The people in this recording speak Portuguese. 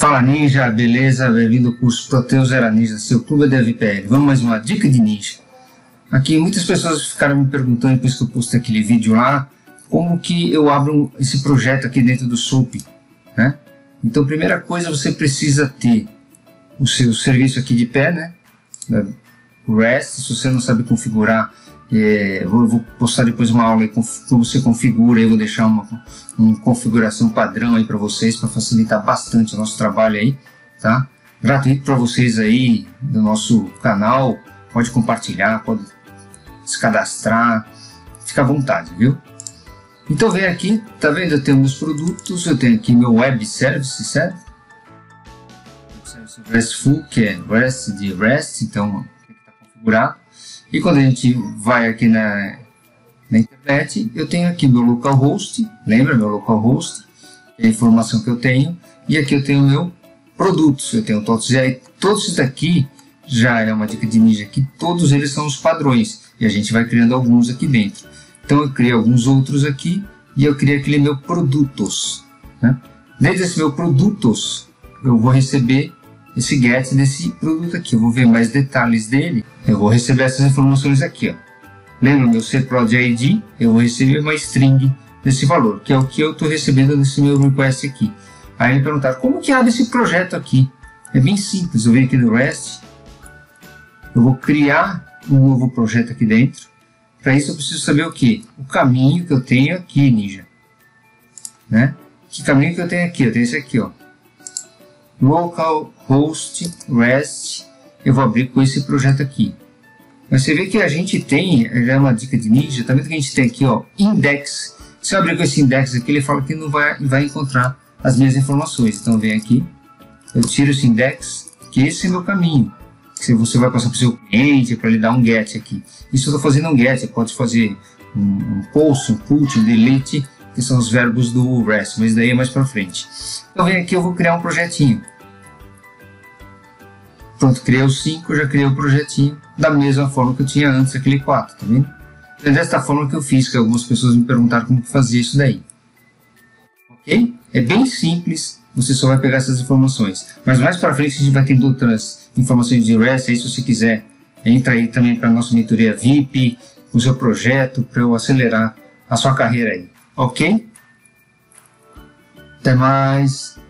Fala Ninja, beleza? Bem-vindo ao curso Proteus Era Ninja, seu clube da VPL. Vamos mais uma dica de ninja. Aqui muitas pessoas ficaram me perguntando depois que eu postei aquele vídeo lá, como que eu abro esse projeto aqui dentro do SOAP, né? Então, primeira coisa, você precisa ter o seu serviço aqui de pé, né? O REST, se você não sabe configurar, eu vou postar depois uma aula aí como você configura, eu vou deixar uma configuração padrão aí para vocês, para facilitar bastante o nosso trabalho aí, tá? Gratuito para vocês aí do nosso canal, pode compartilhar, pode se cadastrar, fica à vontade, viu? Então vem aqui, tá vendo? Eu tenho meus produtos, eu tenho aqui meu web service, certo? Service RESTful, que é REST de REST, então tem que estar configurado. E quando a gente vai aqui na internet, eu tenho aqui meu localhost, lembra meu localhost, que é a informação que eu tenho, e aqui eu tenho meu produtos, eu tenho todos, e aí todos esses daqui já é uma dica de ninja aqui, todos eles são os padrões, e a gente vai criando alguns aqui dentro. Então eu criei alguns outros aqui, e eu criei aquele meu produtos, né? Dentro desse meu produtos, eu vou receber esse get desse produto aqui, eu vou ver mais detalhes dele, eu vou receber essas informações aqui, ó. Lembra meu cprod ID, eu vou receber uma string desse valor, que é o que eu estou recebendo nesse meu request aqui. Aí me perguntaram, como que abre esse projeto aqui? É bem simples, eu venho aqui no REST, eu vou criar um novo projeto aqui dentro. Para isso eu preciso saber o que? O caminho que eu tenho aqui, Ninja, né? Que caminho que eu tenho aqui? Eu tenho esse aqui, ó. Localhost REST, eu vou abrir com esse projeto aqui. Mas você vê que a gente tem, já é uma dica de ninja, tá vendo que a gente tem aqui, ó, index. Se eu abrir com esse index aqui, ele fala que não vai encontrar as minhas informações. Então vem aqui, eu tiro esse index, que esse é meu caminho. Se você vai passar para o seu cliente, para ele dar um get aqui. Isso eu estou fazendo um get, você pode fazer um post, um put, um delete, que são os verbos do REST, mas daí é mais para frente. Então vem aqui, eu vou criar um projetinho. Pronto, criei os 5, já criei o projetinho da mesma forma que eu tinha antes, aquele 4, tá vendo? É desta forma que eu fiz, que algumas pessoas me perguntaram como que fazia isso daí. Ok? É bem simples, você só vai pegar essas informações. Mas mais para frente a gente vai ter outras informações de REST, aí se você quiser, entra aí também para a nossa mentoria VIP, o seu projeto, para eu acelerar a sua carreira aí. Ok? Até mais!